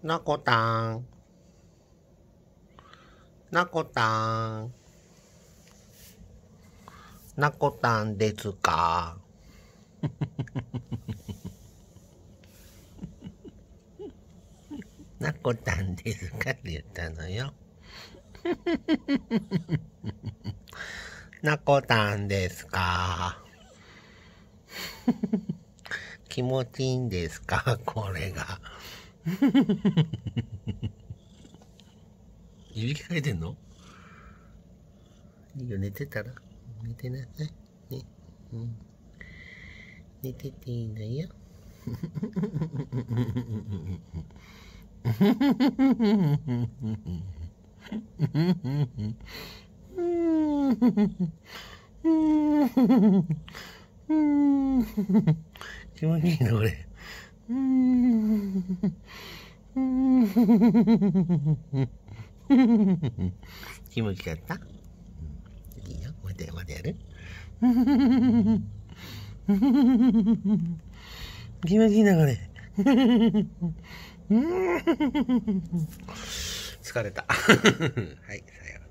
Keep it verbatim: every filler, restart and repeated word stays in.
なこたん、なこたん、なこたんですか？なこたんですかって言ったのよ。なこたんですか？気持ちいいんですかこれが。いびきかいてんの？いいよ、寝てたら。寝てなさい。ね。うん。寝てていいのよ。気持ちいいのこれ。気持ちよかった？いいよ。またまたやる？気持ちいいなこれ。疲れた。はい、さよう。